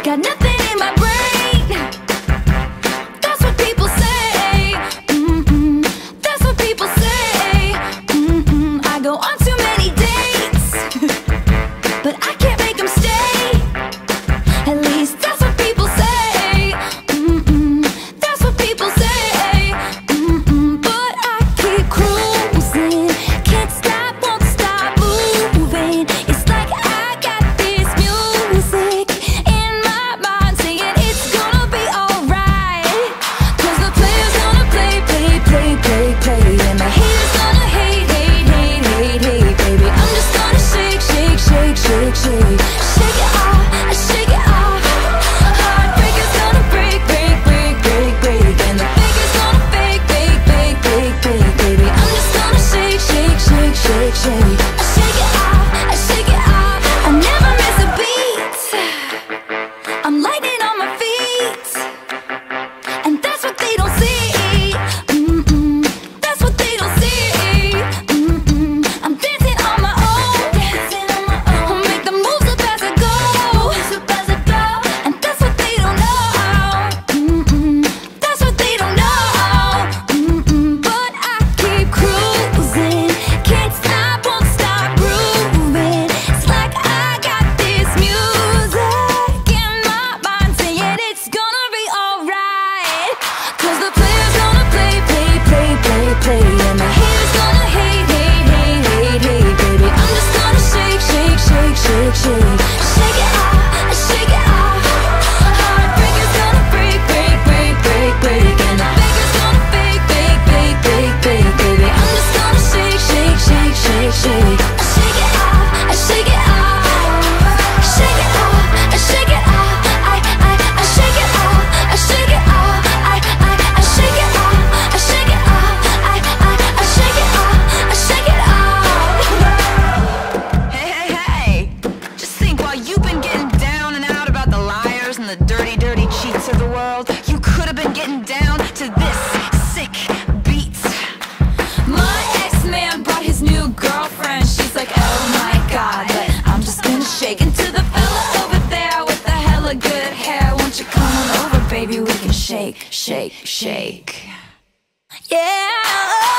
Got nothing in my brain. That's what people say. That's what people say. I go on too many dates, but I can't make them stay. At least that's what people say. That's what people say. But I keep cruising, can't stop, won't stop moving. It's like I got this music in my mind saying it's gonna be alright. 'Cause the player's gonna play, play, play, play, play, and the haters gonna hate, hate, hate, hate, hate, baby. I'm just gonna shake, shake, shake, shake, shake. Shake it off, I shake it off. Heartbreaker's gonna break, break, break, break, break, and the faker's gonna fake, fake, fake, fake, fake, baby. I'm just gonna shake, shake, shake, shake, shake. I shake it off, I shake it off. I never miss a beat. I'm lightning on my feet, and that's what they don't see. That's what they don't see. I'm dancing on my own. I'll make the moves up as I go. And that's what they don't know. That's what they don't know. But I keep cruising, can't stop, won't stop grooving. It's like I got this music in my mind saying it's gonna be alright. 'Cause the player's gonna play, play, play, play, play, and the haters gonna hate, hate, hate, hate, hate, baby. I'm just gonna shake, shake, shake, shake, shake. Shake it off, I shake it off. Heartbreaker's gonna break, break, break, break, break, and the faker's gonna fake, fake, fake, fake, fake, baby. I'm just gonna shake, shake, shake, shake, shake. I shake it off, I shake it off. Shake it off, I shake it off. I shake it off, I shake it off. I shake it off, I shake it off. I shake it off, I shake it off. Hey, hey, hey! Just think, while you've been getting down and out about the liars and the dirty, dirty cheats of the world, you could have been getting down to this sick beat. My ex-man brought his new girlfriend. She's like, oh my god, but I'm just gonna shake into the fella over there with the hella good hair. Won't you come on over, baby? We can shake, shake, shake. Yeah.